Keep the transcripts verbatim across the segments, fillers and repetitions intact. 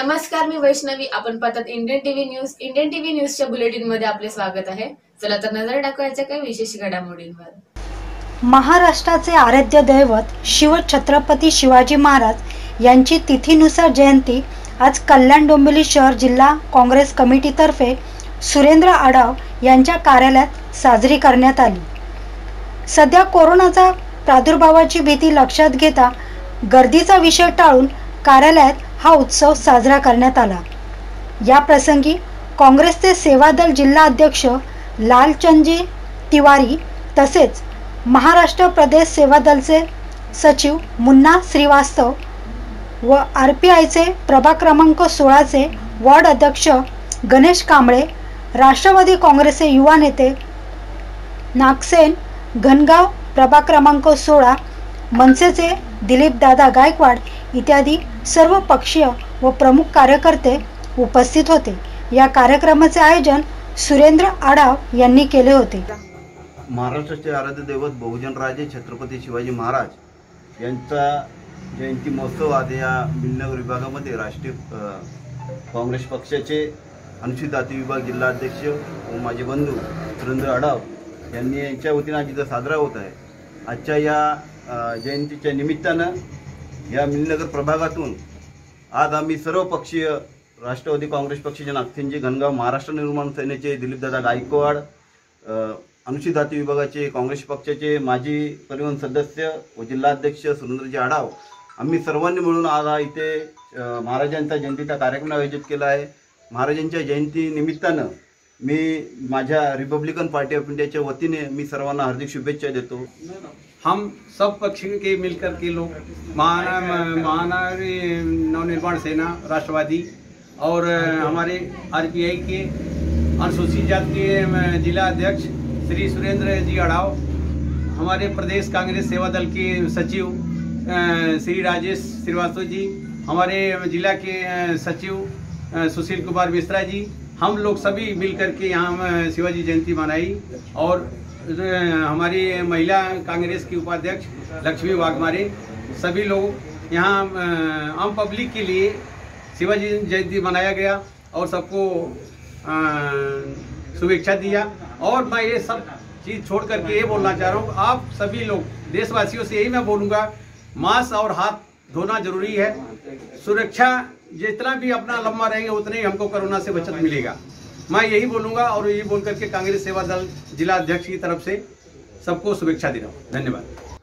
नमस्कार, मी वैष्णवी. आपण पाहतात Indian TV news. Indian TV न्यूजच्या बुलेटिन मध्ये आपले स्वागत आहे. चला तर नजर टाकूयाच्या काही विशेष घडामोडींवर. महाराष्ट्राचे आराध्य दैवत शिव छत्रपती शिवाजी महाराज यांची तिथीनुसार जयंती आज कल्याण डोंबिवली शहर जिल्हा काँग्रेस कमिटीतर्फे सुरेंद्र आडाव यांच्या कार्यालयात साजरी करण्यात आली. सध्या कोरोनाचा प्रादुर्भावाची भीती लक्षात घेता गर्दीचा विषय टाळून कार्यालयात हा उत्सव साजरा करण्यात आला. या प्रसंगी काँग्रेसचे सेवादल जिल्हा अध्यक्ष लालचंदजी तिवारी तसेच महाराष्ट्र प्रदेश सेवादलचे सचिव मुन्ना श्रीवास्तव व आर पी आयचे प्रभाग क्रमांक सोळाचे वॉर्ड अध्यक्ष गणेश कांबळे, राष्ट्रवादी काँग्रेसचे युवा नेते नागसेन घनगाव प्रभाग क्रमांक सोळा, मनसेचे दिलीप दादा गायकवाड इत्यादी सर्व पक्षीय व प्रमुख कार्यकर्ते उपस्थित होते. या कार्यक्रमाचे आयोजन सुरेंद्र आडाव यांनी केले होते. महाराष्ट्राचे आराध्य दैवत बहुजनराजे छत्रपती शिवाजी महाराज यांचा जयंती महोत्सव आज या मिलनगर विभागामध्ये राष्ट्रीय काँग्रेस पक्षाचे अनुसूचित जाती विभाग जिल्हा अध्यक्ष व माझे बंधू सुरेंद्र आडाव यांनी यांच्या वतीने आज इथं साजरा होत आहे. आजच्या या जयंतीच्या निमित्तानं या मिलनगर प्रभागातून आज आम्ही सर्व पक्षीय राष्ट्रवादी काँग्रेस पक्षाचे नागसेनजी घनगाव, महाराष्ट्र निर्माण सेनेचे दिलीपदादा गायकवाड, अनुसूचित जाती विभागाचे काँग्रेस पक्षाचे माजी परिवहन सदस्य व जिल्हाध्यक्ष सुरेंद्रजी आडाव आम्ही सर्वांनी मिळून आज इथे महाराजांचा जयंतीचा कार्यक्रम आयोजित केला आहे. महाराजांच्या जयंती निमित्तानं मी माझ्या रिपब्लिकन पार्टी ऑफ इंडियाच्या वतीने मी सर्वांना हार्दिक शुभेच्छा देतो. हम सब पक्ष के मिलकर के लोग महानारी नवनिर्माण सेना, राष्ट्रवादी और हमारे आर पी आई के अनुसूचित जाति के जिला अध्यक्ष श्री सुरेंद्र जी आडाव, हमारे प्रदेश कांग्रेस सेवा दल के सचिव श्री राजेश श्रीवास्तव जी, हमारे जिला के सचिव सुशील कुमार मिश्रा जी, हम लोग सभी मिलकर के यहाँ शिवाजी जयंती मनाई. और हमारी महिला कांग्रेस की उपाध्यक्ष लक्ष्मी वाघमारे, सभी लोग यहाँ आम पब्लिक के लिए शिवाजी जयंती मनाया गया और सबको शुभेच्छा दिया. और मैं ये सब चीज़ छोड़ करके ये बोलना चाह रहा हूँ, आप सभी लोग देशवासियों से यही मैं बोलूँगा, मास्क और हाथ धोना जरूरी है. सुरक्षा जितना भी अपना लंबा रहेंगे उतने ही हमको कोरोना से बचत मिलेगा. मैं यही बोलूँगा और यही बोल करके कांग्रेस सेवा दल जिला अध्यक्ष की तरफ से सबको शुभेच्छा दे रहा हूँ. धन्यवाद.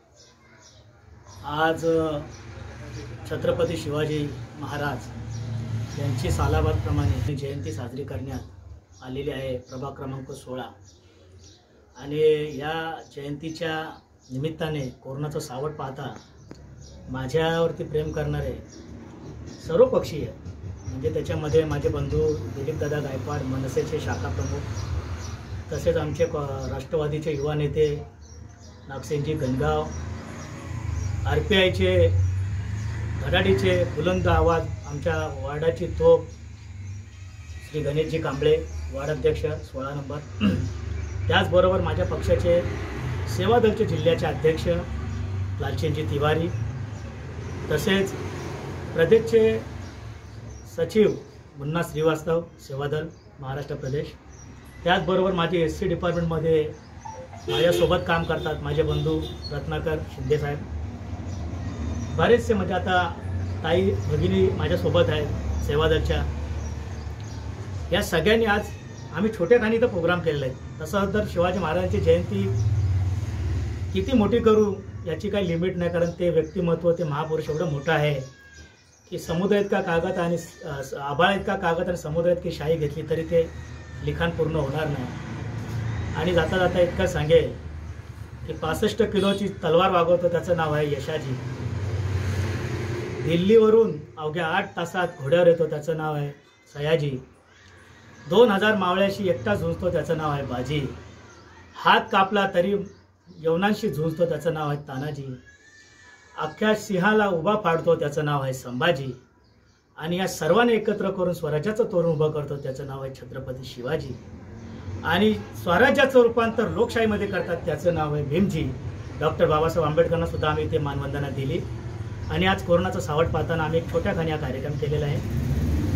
आज छत्रपती शिवाजी महाराज यांची सालाबादप्रमाणे जयंती साजरी करण्यात आलेली आहे प्रभाग क्रमांक सोळा. आणि या जयंतीच्या निमित्ताने कोरोनाचं सावट पाहता माझ्यावरती प्रेम करणारे सर्व पक्षीय म्हणजे त्याच्यामध्ये माझे बंधू दिलीपदादा गायकवाड, मनसेचे शाखा प्रमुख, तसेच आमचे राष्ट्रवादीचे युवा नेते नागसेनजी घनगाव, आर पी आयचे धडाडीचे बुलंद आवाज आमच्या वार्डाची तोप श्री गणेशजी कांबळे, वार्ड अध्यक्ष सोळा नंबर, त्याचबरोबर माझ्या पक्षाचे सेवादलचे जिल्ह्याचे अध्यक्ष लालचंदजी तिवारी, तसेच प्रदेशचे सचिव मुन्ना श्रीवास्तव सेवादल महाराष्ट्र प्रदेश, त्याचबरोबर माझे एस सी डिपार्टमेंटमध्ये माझ्यासोबत काम करतात माझे बंधू रत्नाकर शिंदेसाहेब, बरेचसे म्हणजे आता ताई भगिनी माझ्यासोबत आहेत सेवादलच्या. या सगळ्यांनी आज आम्ही छोट्याखानी तर प्रोग्राम केलेला आहे. तसं तर शिवाजी महाराजांची जयंती किती मोठी करू याची काही लिमिट नाही, कारण ते व्यक्तिमत्व, ते महापुरुष एवढं मोठं आहे की समुद्र इतका कागद आणि आभाळ इतका कागद आणि समुद्र इतकी शाही घेतली तरी ते लिखाण पूर्ण होणार नाही. आणि जाता जाता इतकं सांगेल की पासष्ट किलोची तलवार वागवतो त्याचं नाव आहे यशाजी. दिल्लीवरून अवघ्या आठ तासात घोड्यावर येतो त्याचं नाव आहे सयाजी. दोन हजार मावळ्याशी एकटा झुंजतो त्याचं नाव आहे बाजी. हात कापला तरी यवनांशी झुंजतो त्याचं नाव आहे तानाजी. अख्ख्या सिंहाला उभा पाडतो त्याचं नाव आहे संभाजी. आणि या सर्वांनी एकत्र करून स्वराज्याचं तोरण उभं करतो त्याचं नाव आहे छत्रपती शिवाजी. आणि स्वराज्याचं रूपांतर लोकशाहीमध्ये करतात त्याचं नाव आहे भीमजी. डॉक्टर बाबासाहेब आंबेडकरांना सुद्धा आम्ही ते मानवंदना दिली. आणि आज कोरोनाचं सावट पाहताना आम्ही एक छोट्या खाणी हा कार्यक्रम केलेला आहे.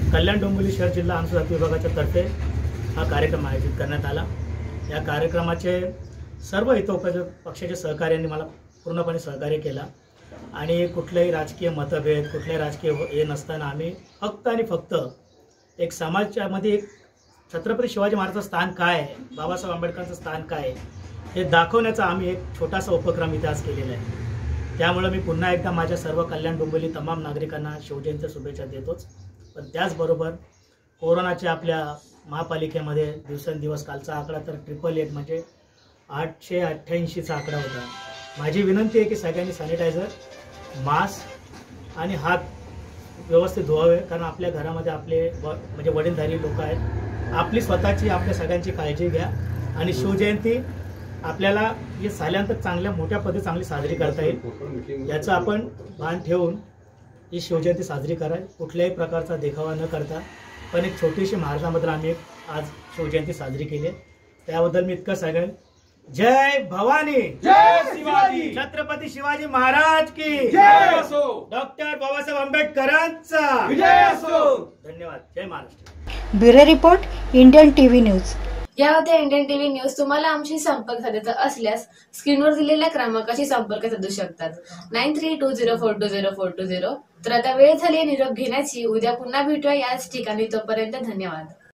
कल्याण डोंबिवली शहर जिल्हा अनुसूचित विभागाच्या तर्फे हा कार्यक्रम आयोजित करण्यात आला। या कार्यक्रमाचे सर्व हितोपयोगी पक्षाच्या सहकार्यांनी मला पूर्णपणे सहकार्य केला आणि कुठलेही राजकीय मतभेद कुठल्याही राजकीय हे नसताना आम्ही फक्त आणि फक्त एक समाजामध्ये एक छत्रपती शिवाजी महाराजांचं स्थान काय आहे, बाबासाहेब आंबेडकरांचं स्थान काय आहे हे दाखवण्याचा आम्ही एक छोटासा उपक्रम इथे आज केलेला आहे। त्यामुळे मी पुन्हा एकदा माझ्या सर्व कल्याण डोंबिवली तमाम नागरिकांना शिवजयंती शुभेच्छा देतोच। पण त्याचबरोबर कोरोनाच्या आपल्या महापालिकेमध्ये दिवसेंदिवस कालचा आकडा तर ट्रिपल एट म्हणजे आठशे अठ्ठ्याऐंशीचा आकडा होता। माझी विनंती आहे की सगळ्यांनी सॅनिटायझर, मास्क आणि हात व्यवस्थित धुवावे, कारण आपल्या घरामध्ये आपले व म्हणजे वडीलधारी लोक आहेत। आपली स्वतःची आपल्या सगळ्यांची काळजी घ्या आणि शिवजयंती आपल्याला हे झाल्यानंतर चांगल्या मोठ्या पद्धतीने चांगली साजरी करता येईल याचं आपण भान ठेवून ही शिवजयंती साजरी करा। कुठल्याही प्रकारचा देखावा न करता पण एक छोटीशी महाराजांबद्दल आम्ही आज शिवजयंती साजरी केली आहे। त्याबद्दल मी इतकं सांगेन, जय भवानी, जय शिवाजी, छत्रपती शिवाजी महाराज की जय असो, डॉक्टर बाबासाहेब आंबेडकरांचा विजय असो। धन्यवाद। जय Maharashtra. Bureau report, Indian TV news. या होत्या इंडियन टीव्ही न्यूज। तुम्हाला आमशी संपर्क साधायचा असल्यास स्क्रीनवर दिलेल्या क्रमांकाशी संपर्क साधू शकतात, nine three two zero four two zero four two zero. तर आता वेळ झाली निरोप घेण्याची। उद्या पुन्हा भेटूया याच ठिकाणी, तोपर्यंत धन्यवाद।